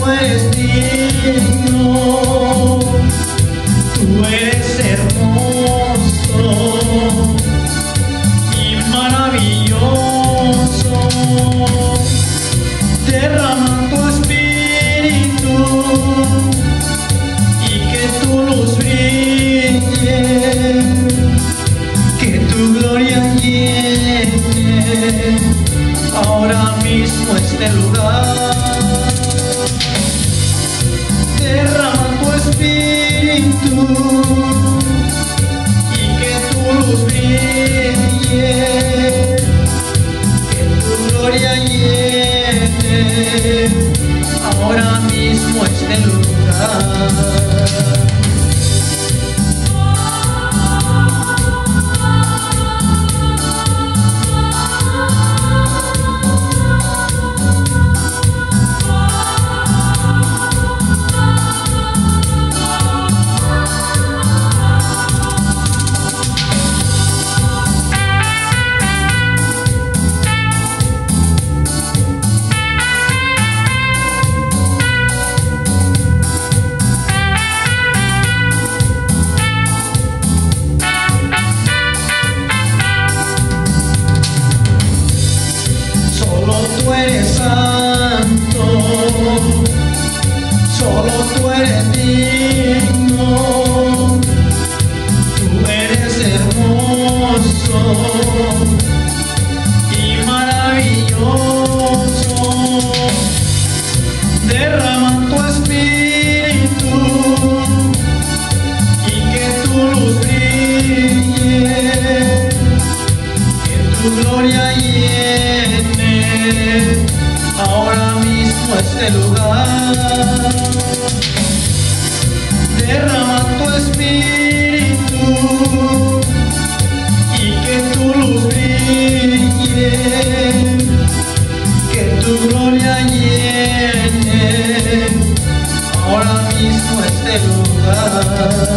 eres digno, tú eres hermoso y maravilloso. Derrama tu espíritu y que tu luz brille, que tu gloria llene ahora mismo este lugar. Derrama tu espíritu y que tu luz brille, que tu gloria llene ahora mismo este lugar. Tú eres santo, solo tú eres digno, tú eres hermoso y maravilloso. Derrama tu espíritu y que tu luz brille, que tu gloria llene ahora mismo este lugar. Derrama tu espíritu y que tu luz brille, que tu gloria llene ahora mismo este lugar.